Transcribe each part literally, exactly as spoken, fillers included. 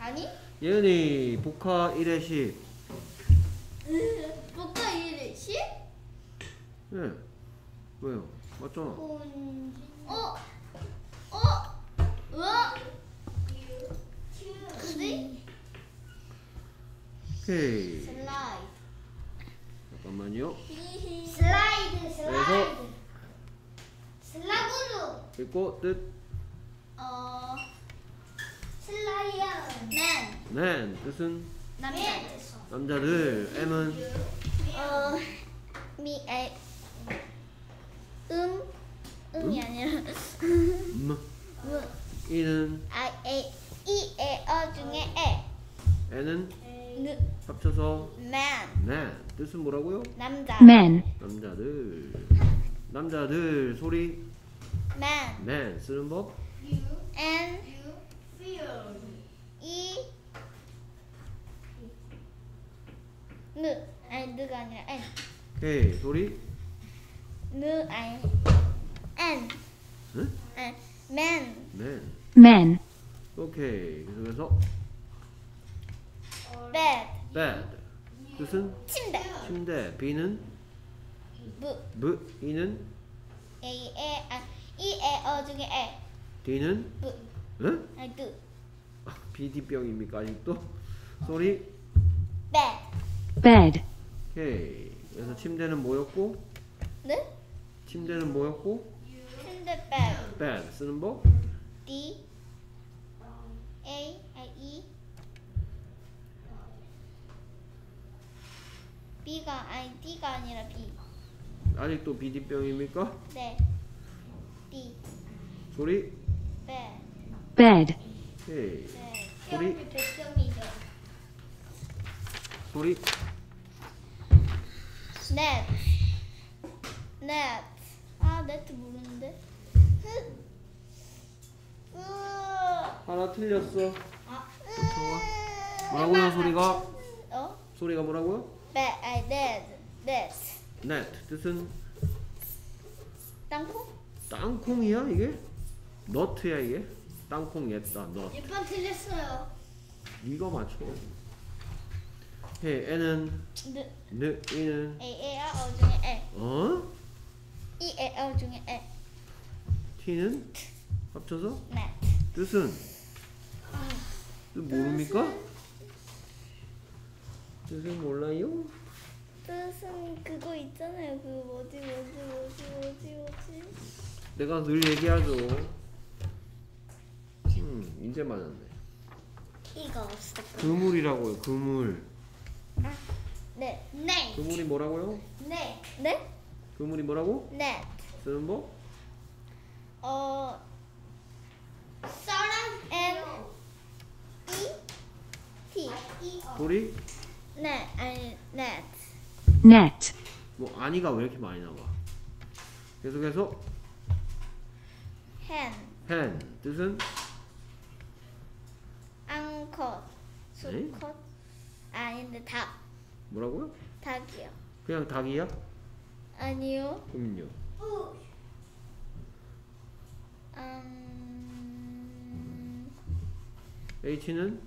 아니? 예은이 복화 일의 십. 복화 일의 십? 네. 왜요? 맞잖아. 어? 어? 우와? 그지? 오케이. 슬라이드. 잠깐만요. 슬라이드 그래서 슬라그루. 읽고 뜻. 어 슬라이언. 맨. 네. 뜻은 남자들. 남자들. M은 어 미, 에, 음, 음이 음? 아니라 음. 음, E는 아, 에, 이, 에, 어 중에 에, N은 느, 합쳐서 man, 네. 뜻은 뭐라고요? 남자, man, 남자들. 남자들 소리 man, 네. 쓰는 법. N, E, 느, 아니 느가 아니라 N, 오케이. 소리 느, 아니 N, 응? 아니 man, 네. man, 오케이. 계속해서 bed, bed. 뜻은 침대, 침대. B는 무, 브. E는 A, 에, 아, 이, 에, 어 중에 에, D는 무, 응? 아니 드, 비디병입니까 아직도? 소리 bed, bed, 오케이. 그래서 침대는 뭐였고? 네? 침대는 뭐였고? 침대 bed, bed 쓰는 법? D, A, I, E, B가 아니 D가 아니라 B, 아직도 비디병입니까? 네, D, 소리 bed, bed, 오케이. 네, 소리 백 점이죠. 소리 net, net, 아 net 모르는데. 으아. 하나 틀렸어. 아, 좋아. 뭐라고요 소리가? 어? 소리가 뭐라고요? bed, 아니 net, net, net 뜻은 땅콩? 땅콩이야 이게? 너트야 이게? 땅콩 옛다 너. 일 번 틀렸어요. 네가 맞춰. 오케이. N은 느, 느. E는 A, A, R, O 중에 에, 어? E, A, R 중에 에, T는 합쳐서 net. 뜻은 뜻 모릅니까? 뜻은 몰라요? 뜻은 그거 있잖아요. 그 뭐지 뭐지 뭐지 뭐지 뭐지. 내가 늘 얘기하죠. 음 이제 맞았네. 이거 없어. 그물이라고요. 그물. 아, 네, 네, 그물이 뭐라고요? 네, 네, 그물이 뭐라고? 네. 쓰는 법? 어, 사람 N E T. 소리? 네, 아니 net. net, 뭐 아니가 왜 이렇게 많이 나와? 계속해서 hen, hen 뜻은 앙컷, 수컷. 아닌데 닭, 뭐라고요? 닭이요. 그냥 닭이야? 아니요. 그럼요. 음, H는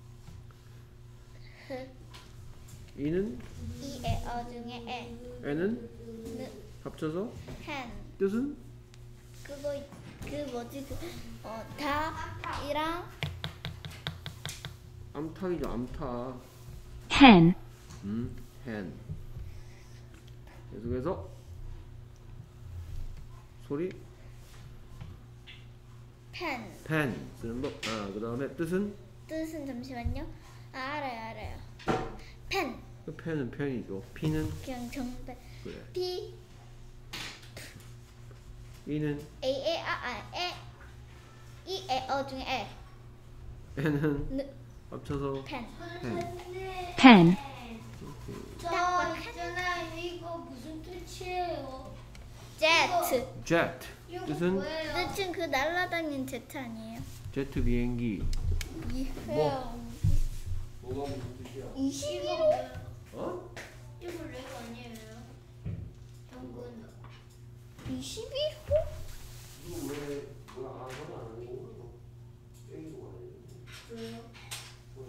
흑, E는 E, 에, 어 중에 에, N은 느, 합쳐서 hen. 뜻은 그거 있- 그 뭐지 그 어 닭이랑 암탉이죠. 암탉. hen, 음, hen. 계속해서 소리 pen. pen 쓰는 법. 아, 그 다음에 뜻은 뜻은 잠시만요. 아, 알아요 알아요. pen. 그 펜은 펜이죠. P는 그냥 정배. 그래. P E는 A A R R 에 E 에 어 중에 에. N은 느, 합쳐서 pen. pen. pen, 저 있잖아 이거 무슨 뜻이에요? jet. jet 뜻은 뜻은 그 날아다니는 제트 아니에요? 제트 비행기. 뭐? 뭐가 무슨 뜻이야? 이십일 어? 이거 레고 아니에요? 당근 이십일 호? 이거 왜 뭐야? 아, 저는 안 하고 땡기고 가야 돼. 왜요? 뭐야?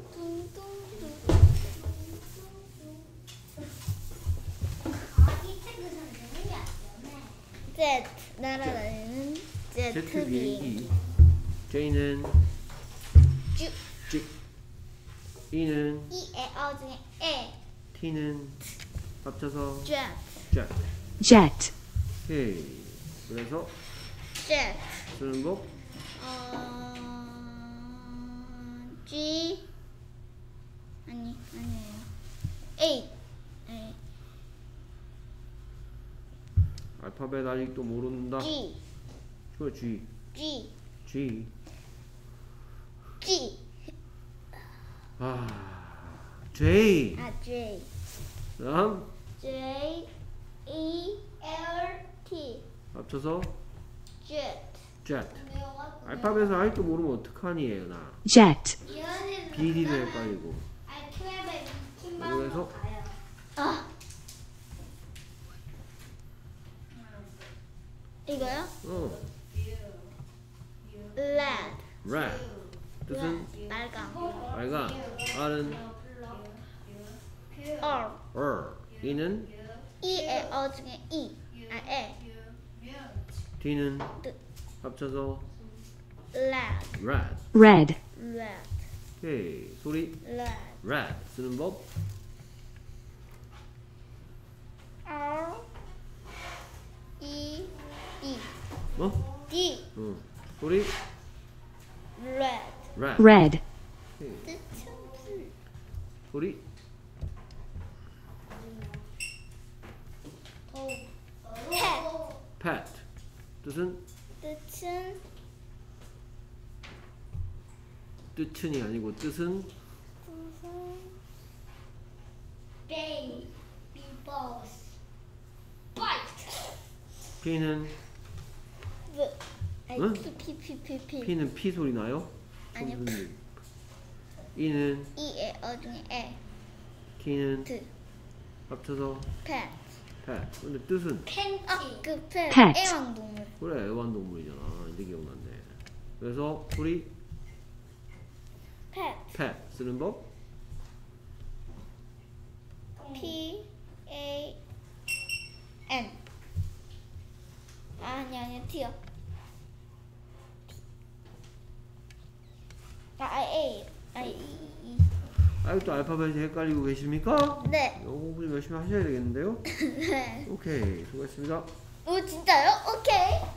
jet 날아다니는 제트 제트 비행기. 비행기. J는 쭉. G. E는 이에 어 중에 에. T는 합쳐서 jet. jet. jet, 오케이. 그래서 jet. 쓰는 법 어 G 아니 아니에요. A. 네. 알파벳 아직도 모른다. G. 그거 G. G. G. G. 아, J. 아 J. 다음 J E L T. 합쳐서 jet. jet. 알파벳을 아직도 모르면 어떡하니 얘나. jet, 비디도 헷갈리고. 그래서 아. 이거요? 어, red. red. 뜻은 빨강. 빨강. R은 R. R. E는 E에 어 중에 E. 아 에. D는 뜻. 합쳐서 red. red. red, red. 오케이. 소리 red. red. 쓰는 법 R E D. 뭐? D. 응. 소리 red. red. red, 오케이. 뜻은 불. 소리 pet. pet. 뜻은 뜻은 뜻은이 아니고 뜻은 뜻은 baby boss. bite. P는 V. 아니 응? P P P P P. P는 P 소리 나요? 아니요. 선생님. E는 E에 어 중에 에. T는 드. 합쳐서 pet. pet. 근데 뜻은 아, 그 pet. Pet. 애완동물. 그래 애완동물이잖아. 이제 기억났네. 그래서 소리 pet. pet 쓰는 법 P A N. 아니 아니 T요. 아 A. 아 E E E. 아직도 알파벳이 헷갈리고 계십니까? 네. 영어 공부 좀 열심히 하셔야 되겠는데요? 네. 오케이 수고했습니다. 오 진짜요? 오케이.